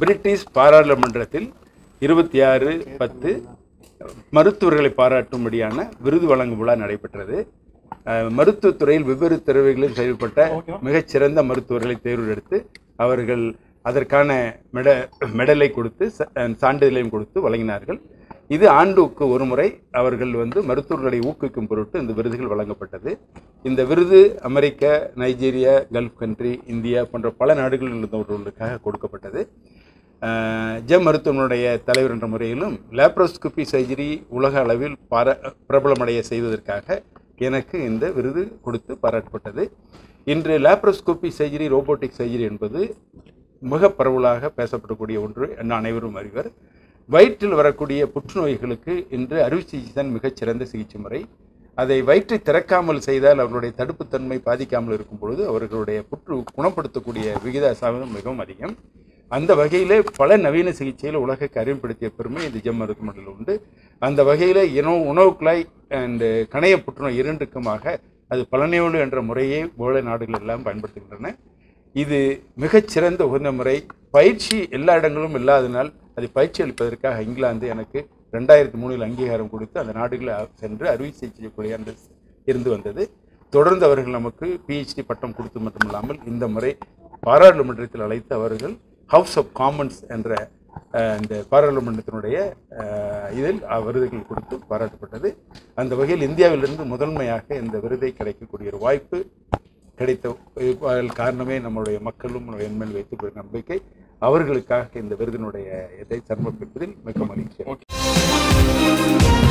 British பாராளுமன்றத்தில் 26/10 மருத்துவர்களை பாராட்டும்படியான விருது வழங்கும் விழா நடைபெற்றது. மருத்துவத்துறையில் வெவ்வேறு துறைகளில் செயல்பட்ட மிகச்சிறந்த மருத்துவர்களை தேர்ந்தெடுத்து அவர்கள் அதற்கான மெடலை கொடுத்து சான்றிதழையும் கொடுத்து வழங்கினார்கள். இது ஆண்டுக்கு ஒரு முறை அவர்கள் மருத்துவர்களை ஊக்குவிக்கும் பொருட்டு இந்த விருதுகள் வழங்கப்பட்டது. இந்த விருது America, Nigeria, Gulf country, India போன்ற பல நாடுகளில் இருந்தவர்களுக்காக கொடுக்கப்பட்டது. ஜெம் மருத்துவனுடைய தலைவர் என்ற முறையிலும் லேப்ரோஸ்கோபி சர்ஜரி உலக அளவில் பிரபலமடைய செய்வதற்காக எனக்கு இந்த விருது கொடுத்து பாராட்டப்பட்டது. இன்று லேப்ரோஸ்கோபி சர்ஜரி, ரோபோட்டிக் சர்ஜரி என்பது மிக பரவலாக பேசப்படக்கூடிய ஒன்று என்று அனைவரும் அறிவர். வயிற்றில் வரக்கூடிய புற்றுநோய்களுக்கு இன்று அறுவை சிகிச்சை தான் மிகச்சிறந்த சிகிச்சை முறை. அதை வயிற்றை திறக்காமல் செய்தால் அவர்களுடைய தடுப்புத்தன்மை பாதிக்காமல் இருக்கும் பொழுது அவர்களுடைய புற்று குணப்படுத்தக்கூடிய விகிதாசாரம் மிகவும் அதிகம். அந்த வகையில் பல நவீன சிகிச்சையில் உலகுக்கு அறிமுகப்படுத்திய பெருமை இந்த ஜெம் மருத்துவமனையில் உண்டு. அந்த வகையில் உணவு குழாய் அண்டு கணைய புற்றுநோய் இரண்டுக்குமாக அது பலனையோடு என்ற முறையை உலக நாடுகள் எல்லாம் பயன்படுத்துகின்றன. இது மிகச்சிறந்த உகந்த முறை. பயிற்சி எல்லா இடங்களும் இல்லாதனால் அதை பயிற்சி அளிப்பதற்காக இங்கிலாந்து எனக்கு 2003 அங்கீகாரம் கொடுத்து அந்த நாடுகளில் சென்று அறுவை சிகிச்சைக்குரிய இருந்து வந்தது. தொடர்ந்து அவர்கள் நமக்கு PhD பட்டம் கொடுத்து மட்டுமில்லாமல் இந்த முறை பாராளுமன்றத்தில் அழைத்து அவர்கள் ஹவுஸ் ஆஃப் காமன்ஸ் என்ற இந்த பாராளுமன்றத்தினுடைய இதில் விருதுகள் கொடுத்து பாராட்டப்பட்டது. அந்த வகையில் இந்தியாவிலிருந்து முதன்மையாக இந்த விருதை கிடைக்கக்கூடிய ஒரு வாய்ப்பு கிடைத்த காரணமே நம்முடைய மக்களும் என்மேல் வைத்துக் நம்பிக்கை. அவர்களுக்காக இந்த விருதினுடைய இதை சமர்ப்பிப்பதில் மிக்க மகிழ்ச்சி.